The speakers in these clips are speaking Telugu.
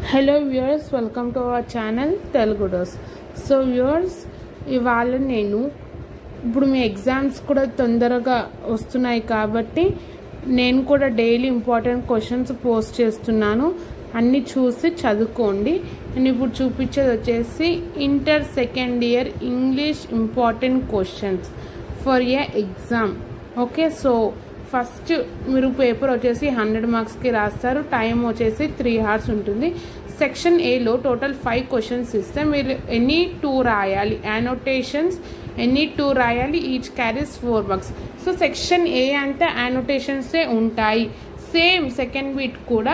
Hello viewers, welcome to our channel Telugu dose. So viewers, ఇవాళ నేను ఇప్పుడు మీ ఎగ్జామ్స్ కూడా తొందరగా వస్తున్నాయి కాబట్టి నేను కూడా డైలీ ఇంపార్టెంట్ క్వశ్చన్స్ పోస్ట్ చేస్తున్నాను. అన్నీ చూసి చదువుకోండి. నేను ఇప్పుడు చూపించేది వచ్చేసి inter second year English important questions for a exam. Okay, so first మీరు పేపర్ వచ్చేసి 100 మార్క్స్కి రాస్తారు. టైం వచ్చేసి 3 hours ఉంటుంది. సెక్షన్ ఏలో టోటల్ 5 క్వశ్చన్స్ ఇస్తే మీరు ఎనీ 2 రాయాలి. యానోటేషన్స్ ఎనీ 2 రాయాలి. Each carries 4 marks. So section A అంటే యానోటేషన్సే ఉంటాయి. సేమ్ సెకండ్ బిట్ కూడా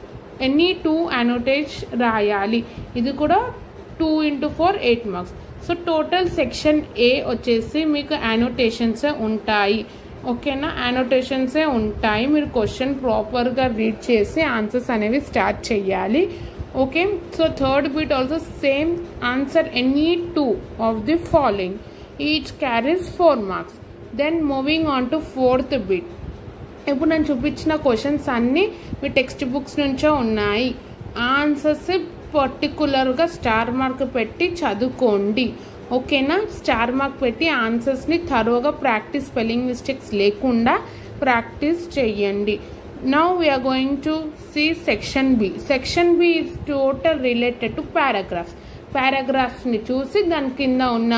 ఎనీ 2 యానోటేష్ రాయాలి. ఇది కూడా 2 into 4 8 marks. So total section A వచ్చేసి మీకు యానోటేషన్సే ఉంటాయి. ఓకేనా, యానోటేషన్సే ఉంటాయి. మీరు క్వశ్చన్ ప్రాపర్గా రీడ్ చేసి ఆన్సర్స్ అనేవి స్టార్ట్ చేయాలి. Okay, so third bit also same. Answer any 2 of the following. Each carries 4 marks. Then moving on to fourth bit. ఇప్పుడు నేను చూపించిన క్వశ్చన్స్ అన్నీ మీ టెక్స్ట్ బుక్స్ నుంచే ఉన్నాయి. ఆన్సర్స్ పర్టికులర్గా స్టార్ మార్క్ పెట్టి చదువుకోండి. ఓకేనా, స్టార్ మార్క్ పెట్టి ఆన్సర్స్ని థరోగా ప్రాక్టీస్, స్పెల్లింగ్ మిస్టేక్స్ లేకుండా ప్రాక్టీస్ చేయండి. Now we're going to see section B. Section B is total related to paragraphs. పారాగ్రాఫ్స్ని చూసి దాని కింద ఉన్న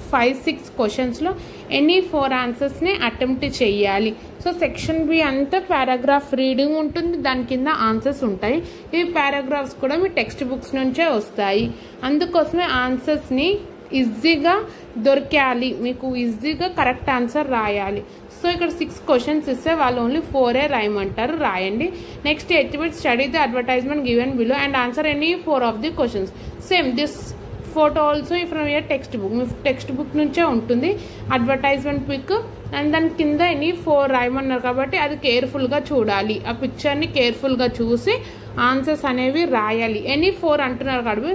5-6 క్వశ్చన్స్లో ఎనీ 4 ఆన్సర్స్ని అటెంప్ట్ చేయాలి. సో సెక్షన్ బి అంతా పారాగ్రాఫ్ రీడింగ్ ఉంటుంది, దాని కింద ఆన్సర్స్ ఉంటాయి. ఈ పారాగ్రాఫ్స్ కూడా మీ టెక్స్ట్ బుక్స్ నుంచే వస్తాయి. అందుకోసమే ఆన్సర్స్ని ఈజీగా దొరకాలి, మీకు ఈజీగా కరెక్ట్ ఆన్సర్ రాయాలి. సో ఇక్కడ 6 క్వశ్చన్స్ ఇస్తే వాళ్ళు ఓన్లీ 4 రాయమంటారు, రాయండి. Next 8th bit, study the advertisement given below and answer any 4 of the questions. Same this photo also from your textbook. మీ టెక్స్ట్ బుక్ నుంచే ఉంటుంది అడ్వర్టైజ్మెంట్ పిక్. అండ్ దాని కింద ఎనీ 4 రాయమన్నారు కాబట్టి అది కేర్ఫుల్గా చూడాలి. ఆ పిక్చర్ని కేర్ఫుల్గా చూసి ఆన్సర్స్ అనేవి రాయాలి. ఎనీ 4 అంటున్నారు కాబట్టి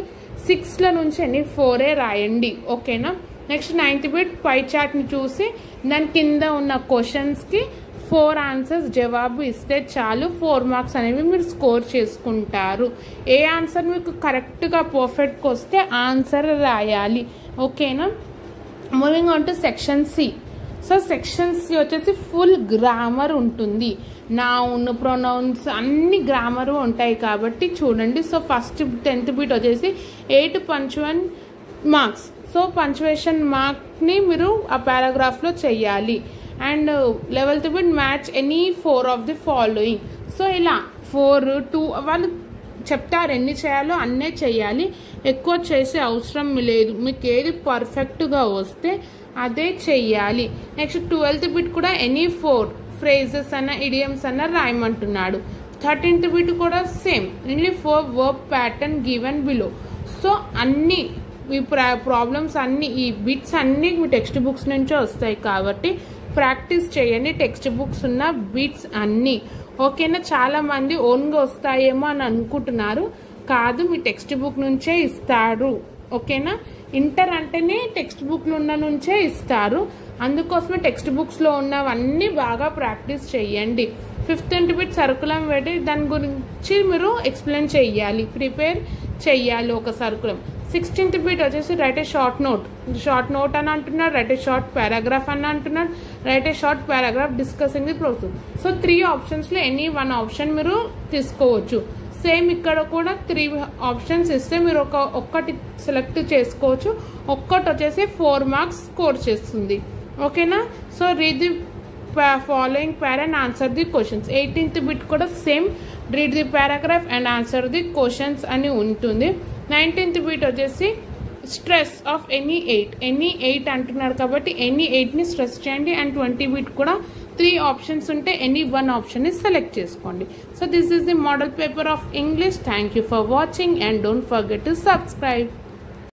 6 నుంచి ఎనీ 4 రాయండి. ఓకేనా. నెక్స్ట్ 9th bit, పై చార్ట్ని చూసి దాని కింద ఉన్న క్వశ్చన్స్కి 4 ఆన్సర్స్ జవాబు ఇస్తే చాలు. 4 marks అనేవి మీరు స్కోర్ చేసుకుంటారు. ఏ ఆన్సర్ మీకు కరెక్ట్గా పర్ఫెక్ట్గా వస్తే ఆన్సర్ రాయాలి. ఓకేనా. Moving on to section C. So section C వచ్చేసి ఫుల్ గ్రామర్ ఉంటుంది. నౌన్, ప్రొనౌన్స్ అన్ని గ్రామర్ ఉంటాయి కాబట్టి చూడండి. సో ఫస్ట్ 10th bit వచ్చేసి 8 punctuation marks. సో పంచువేషన్ మార్క్ని మీరు ఆ పారాగ్రాఫ్లో చెయ్యాలి. And 11th bit, match any 4 of the following. So ఇలా 4, 2 వాళ్ళు చెప్తారు ఎన్ని చేయాలో అన్నే చేయాలి. ఎక్కువ చేసే అవసరం లేదు. మీకు ఏది పర్ఫెక్ట్గా వస్తే అదే చెయ్యాలి. నెక్స్ట్ 12th bit కూడా ఎనీ 4 ఫ్రేజెస్ అన్న ఇడియమ్స్ అన్న రాయమంటున్నాడు. 13th bit కూడా same, only 4 verb pattern given below. So అన్ని ఈ ప్రాబ్లమ్స్ అన్ని, ఈ బిట్స్ అన్నీ మీ టెక్స్ట్ బుక్స్ నుంచే వస్తాయి కాబట్టి ప్రాక్టీస్ చేయండి టెక్స్ట్ బుక్స్ ఉన్న బిట్స్ అన్నీ. ఓకేనా. చాలామంది ఓన్గా వస్తాయేమో అని అనుకుంటున్నారు, కాదు, మీ టెక్స్ట్ బుక్ నుంచే ఇస్తారు. ఓకేనా. ఇంటర్ అంటేనే టెక్స్ట్ బుక్లు ఉన్న నుంచే ఇస్తారు. అందుకోసమే టెక్స్ట్ బుక్స్లో ఉన్నవన్నీ బాగా ప్రాక్టీస్ చేయండి. 15th bit, సర్కులం పెట్టి దాని గురించి మీరు ఎక్స్ప్లెయిన్ చేయాలి, ప్రిపేర్ చెయ్యాలి ఒక సర్కులం. 16th bit వచ్చేసి write a short note. Short note అని అంటున్నారు, రైట్ ఏ షార్ట్ పారాగ్రాఫ్ అని అంటున్నారు, write a short paragraph discussing the process. So 3 ఆప్షన్స్లో ఎనీ 1 ఆప్షన్ మీరు తీసుకోవచ్చు. సేమ్ ఇక్కడ కూడా 3 ఆప్షన్స్ ఇస్తే మీరు ఒక్కటి సెలెక్ట్ చేసుకోవచ్చు. ఒక్కటి వచ్చేసి 4 marks స్కోర్ చేస్తుంది. ఓకేనా. So read the following para and answer the questions. 18th bit కూడా same, read the paragraph and answer the questions అని ఉంటుంది. 19th bit వచ్చేసి స్ట్రెస్ ఆఫ్ ఎనీ 8. ఎనీ 8 అంటున్నారు కాబట్టి ఎనీ 8ని స్ట్రెస్ చేయండి. అండ్ 20 bit కూడా 3 ఆప్షన్స్ ఉంటే ఎనీ 1 ఆప్షన్ని సెలెక్ట్ చేసుకోండి. So this is the model paper of English. Thank you for watching and don't forget to subscribe.